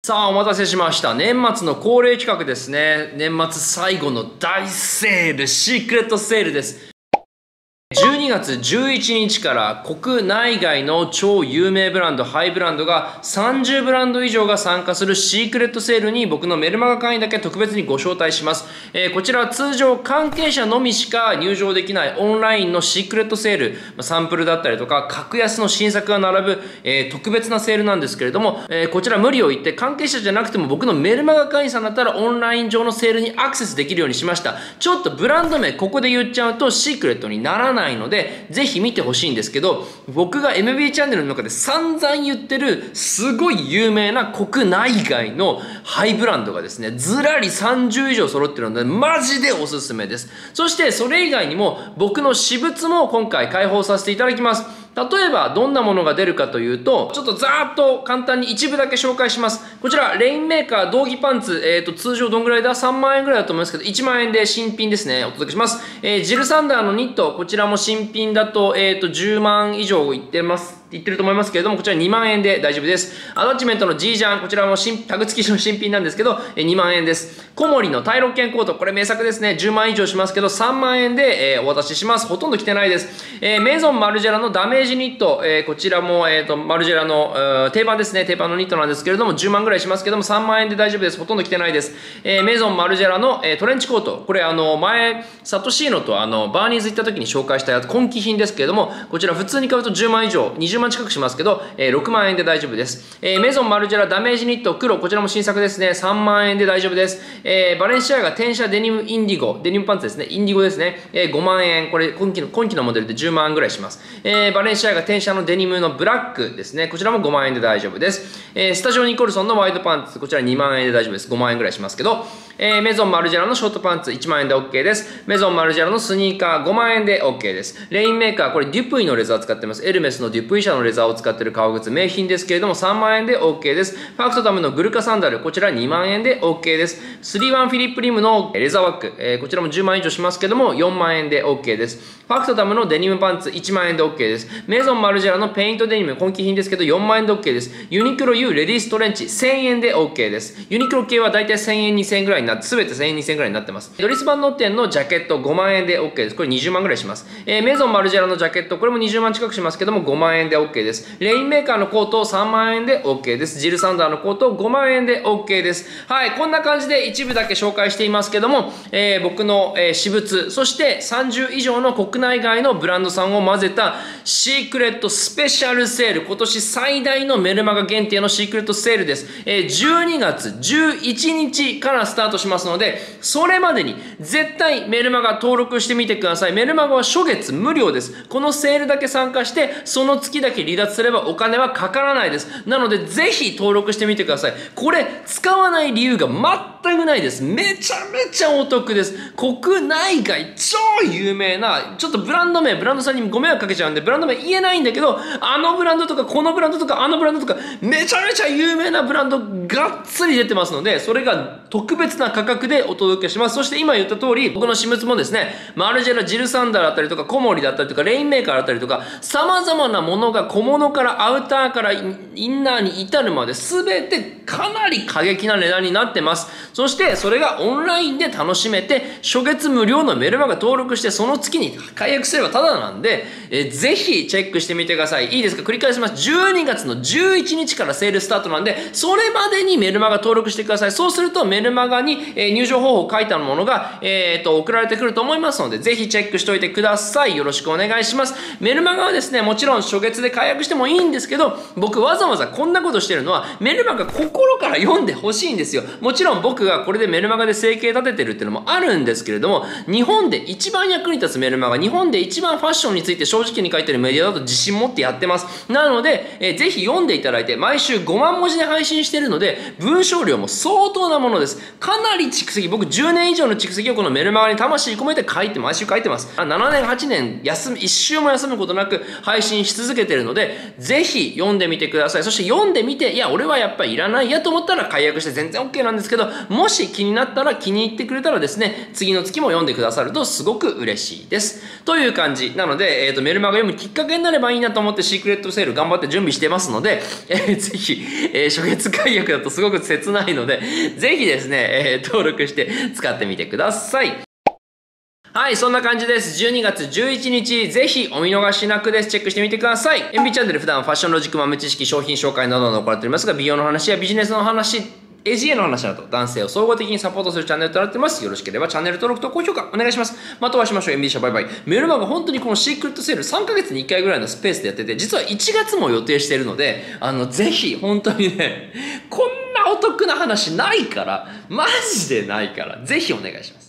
さあ、お待たせしました。年末の恒例企画ですね。年末最後の大セール、シークレットセールです。12月11日から国内外の超有名ブランド、ハイブランドが30ブランド以上が参加するシークレットセールに僕のメルマガ会員だけ特別にご招待します。こちらは通常関係者のみしか入場できないオンラインのシークレットセール、サンプルだったりとか格安の新作が並ぶ、特別なセールなんですけれども、こちら無理を言って関係者じゃなくても僕のメルマガ会員さんだったらオンライン上のセールにアクセスできるようにしました。ちょっとブランド名ここで言っちゃうとシークレットにならないので、ぜひ見てほしいんですけど、僕が MB チャンネルの中で散々言ってるすごい有名な国内外のハイブランドがですね、ずらり30以上揃ってるので、マジでおすすめです。そしてそれ以外にも僕の私物も今回開放させていただきます。例えばどんなものが出るかというと、ちょっとざーっと簡単に一部だけ紹介します。こちらレインメーカー道着パンツ、通常どんぐらいだ ?3 万円ぐらいだと思いますけど、1万円で新品ですね、お届けします。ジルサンダーのニット、こちらも新品だと、10万以上いってます。言ってると思いますけれども、こちら2万円で大丈夫です。アタッチメントの G ジャン、こちらもタグ付きの新品なんですけど、2万円です。コモリのタイロッケンコート、これ名作ですね。10万以上しますけど、3万円で、お渡しします。ほとんど着てないです。メゾンマルジェラのダメージニット、こちらも、マルジェラの、定番ですね。定番のニットなんですけれども、10万ぐらいしますけども、3万円で大丈夫です。ほとんど着てないです。メゾンマルジェラの、トレンチコート、これ前、サトシーノとバーニーズ行った時に紹介したやつ、今季品ですけれども、こちら普通に買うと10万以上、20万近くしますけど、6万円で大丈夫です。メゾンマルジェラダメージニット黒、こちらも新作ですね。3万円で大丈夫です。バレンシアガ転写デニムインディゴ、デニムパンツですね。インディゴですね。5万円。これ今季のモデルで10万ぐらいします。バレンシアガ転写のデニムのブラックですね。こちらも5万円で大丈夫です。スタジオニコルソンのワイドパンツ、こちら2万円で大丈夫です。5万円ぐらいしますけど、メゾンマルジェラのショートパンツ1万円で OK です。メゾンマルジェラのスニーカー5万円で OK です。レインメーカー、これデュプイのレザー使ってます。エルメスのデュプイ社のレザーを使っている革靴、名品ですけれども3万円で OK です。ファクトタムのグルカサンダル、こちら2万円で OK です。3-1フィリップリムのレザーワック、こちらも10万以上しますけども4万円で OK です。ファクトタムのデニムパンツ1万円で OK です。メゾンマルジェラのペイントデニム、今季品ですけど4万円で OK です。ユニクロ U レディーストレンチ1000円で OK です。ユニクロ系はだいたい1000円2000円ぐらいになって、すべて1000円2000円ぐらいになってます。ドリスバンノッテンのジャケット5万円で OK です。これ20万ぐらいします。メゾンマルジェラのジャケット、これも20万近くしますけども5万円で OK です。レインメーカーのコート3万円で OK です。ジルサンダーのコート5万円で OK です。はい、こんな感じで一部だけ紹介していますけども、僕の、私物、そして30以上の国内外のブランドさんを混ぜたシークレットスペシャルセール、今年最大のメルマガ限定のシークレットセールです。12月11日からスタートしますので、それまでに絶対メルマガ登録してみてください。メルマガは初月無料です。このセールだけ参加して、その月だけ離脱すればお金はかからないです。なので、ぜひ登録してみてください。これ、使わない理由が全くないです。めちゃめちゃお得です。国内外超有名な、ちょっとブランドさんにご迷惑かけちゃうんで、ブランド名言えないんだけど、あのブランドとか、このブランドとか、あのブランドとか、めちゃめちゃ有名なブランドがっつり出てますので、それが特別な価格でお届けします。そして今言った通り、僕の私物もですね、マルジェラ、ジルサンダーだったりとか、コモリだったりとか、レインメーカーだったりとか、様々なものが小物からアウターからインナーに至るまで全てかなり過激な値段になってます。そしてそれがオンラインで楽しめて、初月無料のメルマガ登録して、その月に解約すればタダなんで、ぜひチェックしてみてください。いいですか？繰り返します。12月の11日からセールスタートなんで、それまでにメルマガ登録してください。そうするとメルマガに入場方法書いたものが、送られてくると思いますので、ぜひチェックしておいてください。よろしくお願いします。メルマガはですね、もちろん初月で解約してもいいんですけど、僕わざわざこんなことしてるのは、メルマガ心から読んでほしいんですよ。もちろん僕がこれでメルマガで生計立ててるっていうのもあるんですけれども、日本で一番役に立つメルマガ、日本で一番ファッションについて正直に書いてるメディアだと自信持ってやってます。なので、ぜひ読んでいただいて、毎週5万文字で配信してるので、文章量も相当なものです。かかなり蓄積、僕10年以上の蓄積をこのメルマガに魂込めて毎週書いてます。7年、8年、一週も休むことなく配信し続けてるので、ぜひ読んでみてください。そして読んでみて、いや、俺はやっぱりいらないやと思ったら解約して全然 OK なんですけど、もし気になったら気に入ってくれたらですね、次の月も読んでくださるとすごく嬉しいです。という感じ。なので、メルマガ読むきっかけになればいいなと思ってシークレットセール頑張って準備してますので、ぜひ、初月解約だとすごく切ないので、ぜひですね、登録して使ってみてください。はい、そんな感じです。12月11日、ぜひお見逃しなくです。チェックしてみてください。MB チャンネル普段ファッションロジック豆知識、商品紹介などの行っておりますが、美容の話やビジネスの話、AGA の話など、男性を総合的にサポートするチャンネルとなっています。よろしければチャンネル登録と高評価お願いします。またお会いしましょう。MB 社バイバイ。メルマガ本当にこのシークレットセール3ヶ月に1回ぐらいのスペースでやってて、実は1月も予定しているので、ぜひ本当にね、こんなお得な話ないから、マジでないから、ぜひお願いします。